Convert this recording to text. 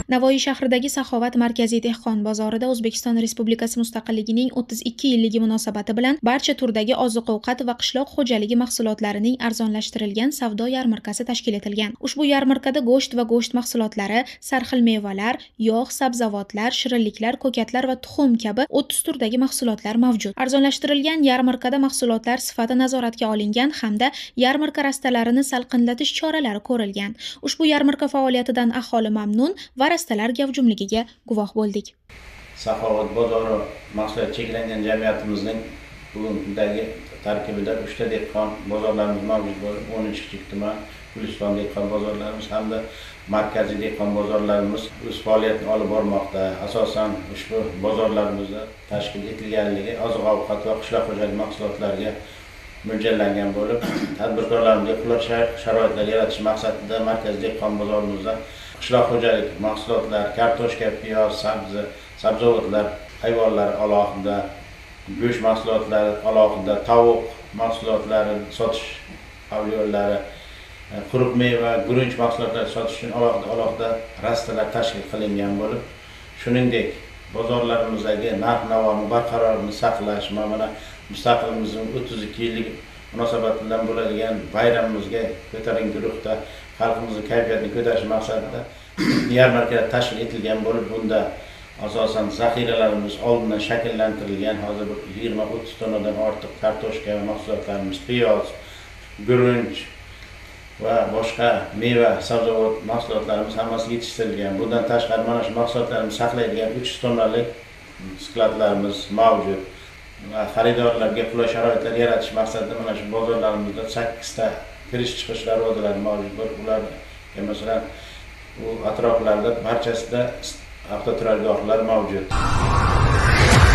Navoiy shahridagi Saxovat markaziy dehqon bozorida O'zbekiston Respublikasi mustaqilligining 32 yilligi munosabati bilan barcha turdagi oziq-ovqat va qishloq xo'jaligi mahsulotlarining arzonlashtirilgan savdo yarmarkasi tashkil etilgan. Ushbu yarmarkada go'sht va go'sht mahsulotlari, sarxil mevalar, yog', sabzavotlar, shirinliklar, ko'katlar va tuxum kabi 30 turdagi mahsulotlar mavjud. Arzonlashtirilgan yarmarkada mahsulotlar sifati nazoratga olingan hamda yarmarka rastalarini salqinlatish choralari ko'rilgan. Ushbu yarmarka faoliyatidan aholi mamnun va rastalar gavjumligiga guvoh bo'ldik. Saxovat bozori mahsulot cheklangan jamiyatimizning bugundagi tarkibida 3 ta dehqon bozorlarimiz mavjud bo'lib, 13 tuman Guliston dehqon bozorlarimiz hamda markaziy dehqon bozorlarimiz o'z faoliyatini olib bormoqda. Asosan ushbu bozorlarimizda tashkil etilganligi oziq-ovqat va qishloq xo'jaligi mahsulotlariga mo'ljallangan bo'lib, tadbirkorlarimizga qulay sharoitlar yaratish maqsadida markaziy dehqon bozorimizda qishloq xo'jalik mahsulotlar, kartoshka, piyoz, sabzavotlar, hayvonlar alohida, go'sht mahsulotlari alohida, tovuq mahsulotlari sotish yo'llari, quruq meva, guruch mahsulotlari sotish uchun alohida rastalar tashkil qilingan bo'lib, shuningdek bozorlarimizdagi narx-navoni barqarorlikni saqlash, mana mustaqilligimizning 32 yillik munosabati bilan bo'ladigan bayramimizga ko'tarinki guruhda xalqimizning kayfiyatini ko'tarish maqsadida yarmarkalar tashkil etilgan bo'lib, bunda asosan zaxiralarimiz oldindan shakllantirilgan, hozir 20-30 tonnadan ortiq kartoshka mahsulotlarimiz, piyoz, guruch va boshqa meva, sabzavot mahsulotlarimiz hammasi yetishtirilgan. Bundan tashqari mana shu mahsulotlarni saqlaydigan 300 tonnalik skladlarimiz mavjud. Va xaridorlarga qulay sharoitlar yaratish maqsadida mana shu bozorlarimizda 8 ta kirish-chiqish darvozalari mavjud bo'lib, ular masalan bu atroflarda barchasida avtoturargohlar mavjud.